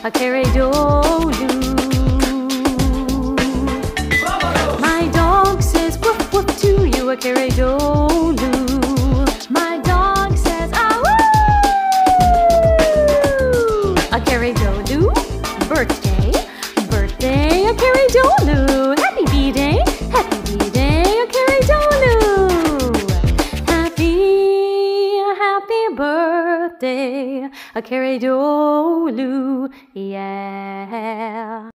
Akeredolu. My dog says woof woof to you, Akeredolu. My dog says awoo. Akeredolu, birthday, birthday, Akeredolu. Happy B-Day, Akeredolu. Happy birthday, Akeredolu, yeah.